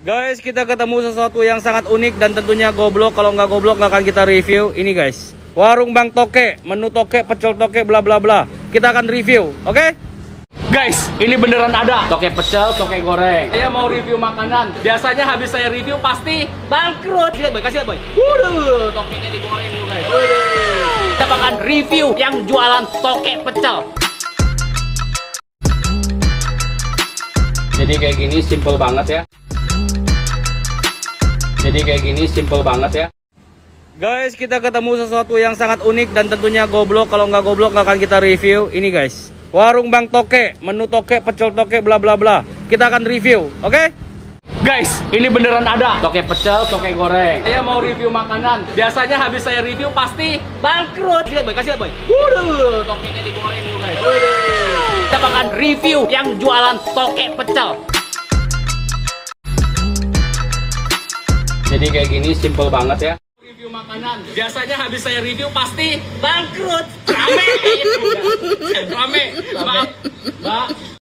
Guys, kita ketemu sesuatu yang sangat unik dan tentunya goblok. Kalau nggak goblok nggak akan kita review. Ini guys, warung Bang Toke, menu toke, pecel toke, bla bla bla. Kita akan review, oke? Guys, ini beneran ada toke pecel, toke goreng. Saya mau review makanan. Biasanya habis saya review pasti bangkrut. Lihat boy, kasih lihat boy. Waduh, tokenya digoreng dulu guys. Waduh. Kita akan review yang jualan toke pecel. Jadi kayak gini simple banget ya. Jadi kayak gini simple banget ya. Guys, kita ketemu sesuatu yang sangat unik dan tentunya goblok. Kalau nggak goblok nggak akan kita review. Ini guys, warung Bang Toke, menu toke, pecel toke, bla bla bla. Kita akan review, oke? Guys, ini beneran ada toke pecel, toke goreng. Saya mau review makanan. Biasanya habis saya review pasti bangkrut. Lihat boy, kasih lihat boy. Waduh, tokenya digoreng dulu guys. Waduh. Kita akan review yang jualan toke pecel. Jadi kayak gini simple banget ya. Review makanan. Biasanya habis saya review pasti bangkrut. Rame. Rame. Maaf. Mbak.